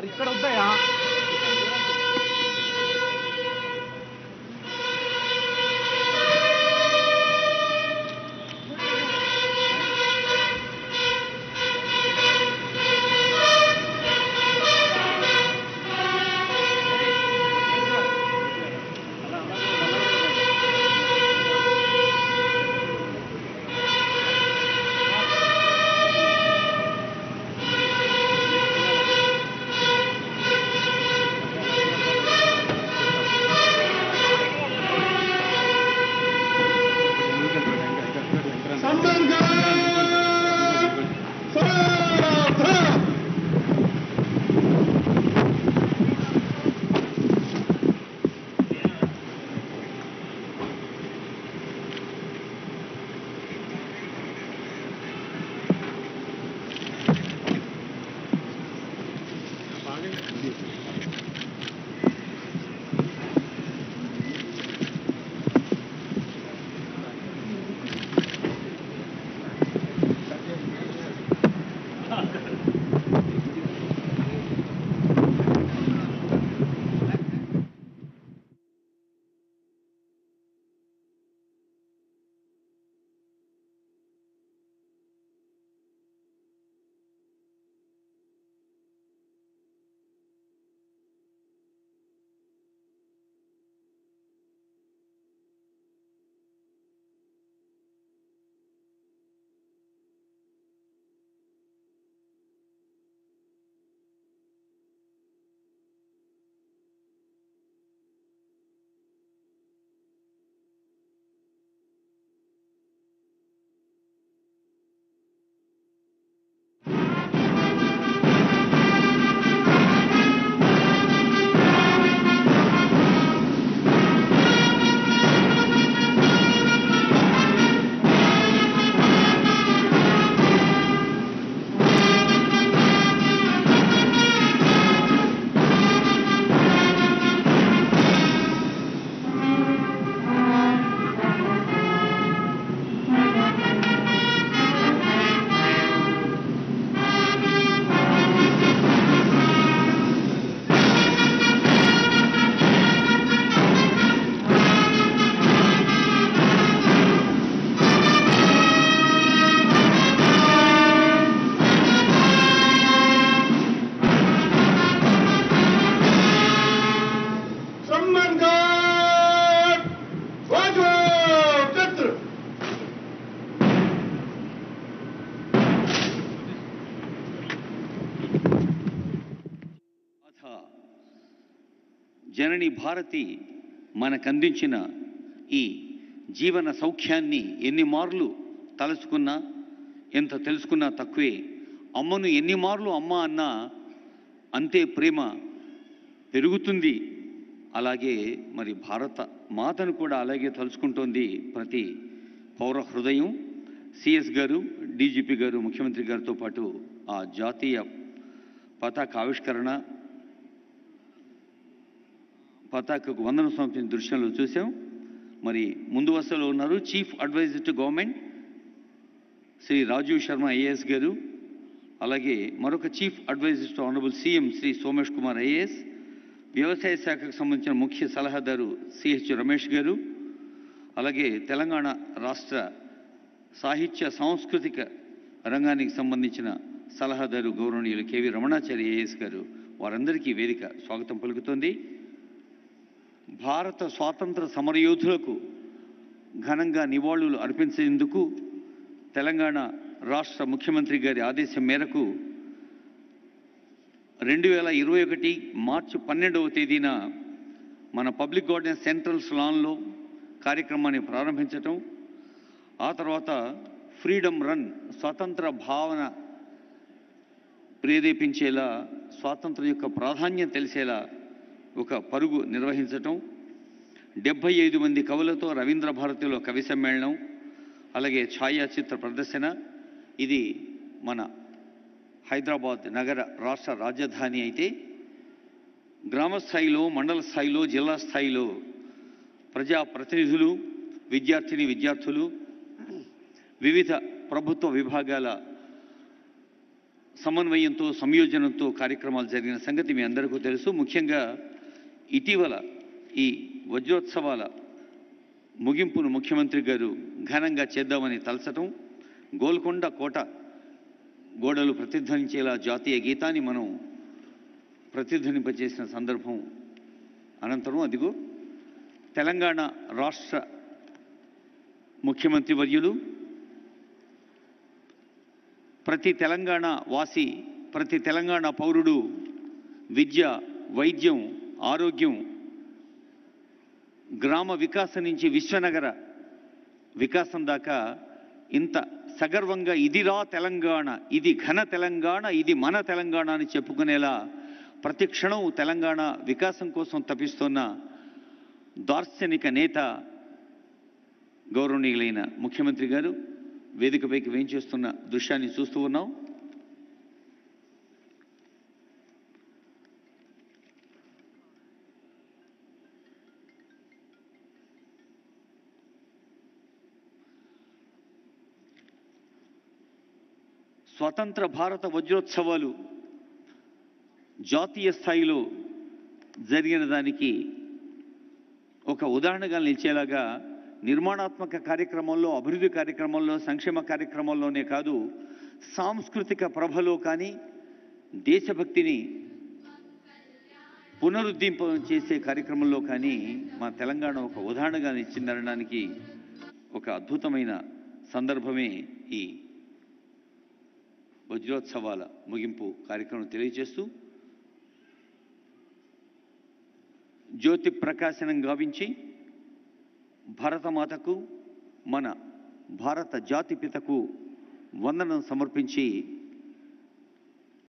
ఇక్కడ వద్దాయా? జనని భారతి మనకందించిన ఈ జీవన సౌఖ్యాన్ని ఎన్ని మార్లు తలుచుకున్నా ఎంత తెలుసుకున్నా తక్కువే. అమ్మను ఎన్ని మార్లు అమ్మ అన్నా అంతే ప్రేమ పెరుగుతుంది. అలాగే మరి భారత మాతను కూడా అలాగే తలుచుకుంటోంది ప్రతి పౌర హృదయం. సిఎస్ గారు, డీజీపీ గారు, ముఖ్యమంత్రి గారితో పాటు ఆ జాతీయ పతాక ఆవిష్కరణ, పతాకకు వందనం సమర్పించిన దృశ్యంలో చూసాం. మరి ముందు వరుసలో ఉన్నారు chief advisor to government Shri Rajiv Sharma IAS గారు, అలాగే మరొక chief advisor to honourable CM Shri Somesh Kumar IAS, వ్యవసాయ శాఖకు సంబంధించిన ముఖ్య సలహాదారు సిహెచ్ రమేష్ గారు, అలాగే తెలంగాణ రాష్ట్ర సాహిత్య సాంస్కృతిక రంగానికి సంబంధించిన సలహాదారు గౌరవనీయులు కేవి రమణాచారి ఐఏఎస్ గారు, వారందరికీ వేదిక స్వాగతం పలుకుతోంది. భారత స్వాతంత్ర సమరయోధులకు ఘనంగా నివాళులు అర్పించేందుకు తెలంగాణ రాష్ట్ర ముఖ్యమంత్రి గారి ఆదేశం మేరకు 2021 మార్చి 12వ తేదీన మన పబ్లిక్ గార్డెన్స్ సెంట్రల్ లాన్లో కార్యక్రమాన్ని ప్రారంభించటం, ఆ తర్వాత ఫ్రీడమ్ రన్, స్వాతంత్ర భావన ప్రేరేపించేలా, స్వాతంత్రం యొక్క ప్రాధాన్యం తెలిసేలా ఒక పరుగు నిర్వహించటం, 75 మంది కవులతో రవీంద్ర భారతిలో కవి సమ్మేళనం, అలాగే ఛాయాచిత్ర ప్రదర్శన. ఇది మన హైదరాబాద్ నగర రాష్ట్ర రాజధాని అయితే గ్రామ స్థాయిలో, మండల స్థాయిలో, జిల్లా స్థాయిలో ప్రజాప్రతినిధులు, విద్యార్థిని విద్యార్థులు, వివిధ ప్రభుత్వ విభాగాల సమన్వయంతో సంయోజనంతో కార్యక్రమాలు జరిగిన సంగతి మీ అందరికీ తెలుసు. ముఖ్యంగా ఇటీవల ఈ వజ్రోత్సవాల ముగింపును ముఖ్యమంత్రి గారు ఘనంగా చేద్దామని తలచటం, గోల్కొండ కోట గోడలు ప్రతిధ్వనించేలా జాతీయ గీతాన్ని మనం ప్రతిధ్వనింపజేసిన సందర్భం అనంతరం అదిగో తెలంగాణ రాష్ట్ర ముఖ్యమంత్రి వర్యులు ప్రతి తెలంగాణ వాసి, ప్రతి తెలంగాణ పౌరుడు విద్య, వైద్యం, ఆరోగ్యం, గ్రామ వికాసం నుంచి విశ్వనగర వికాసం దాకా ఇంత సగర్వంగా ఇదిరా తెలంగాణ, ఇది ఘన తెలంగాణ, ఇది మన తెలంగాణ అని చెప్పుకునేలా ప్రతి క్షణం తెలంగాణ వికాసం కోసం తపిస్తున్న దార్శనిక నేత గౌరవనీయులైన ముఖ్యమంత్రి గారు వేదికపైకి వేయించేస్తున్న దృశ్యాన్ని చూస్తూ ఉన్నాం. స్వతంత్ర భారత వజ్రోత్సవాలు జాతీయ స్థాయిలో జరిగిన దానికి ఒక ఉదాహరణగా నిలిచేలాగా నిర్మాణాత్మక కార్యక్రమంలో, అభివృద్ధి కార్యక్రమంలో, సంక్షేమ కార్యక్రమంలోనే కాదు, సాంస్కృతిక ప్రభలో కానీ, దేశభక్తిని పునరుద్ధరింప చేసే కార్యక్రమంలో కానీ మా తెలంగాణ ఒక ఉదాహరణగా నిలిచిందనడానికి ఒక అద్భుతమైన సందర్భమే ఈ వజ్రోత్సవాల ముగింపు కార్యక్రమం తెలియజేస్తూ జ్యోతి ప్రకాశనం గావించి భరతమాతకు, మన భారత జాతిపితకు వందనం సమర్పించి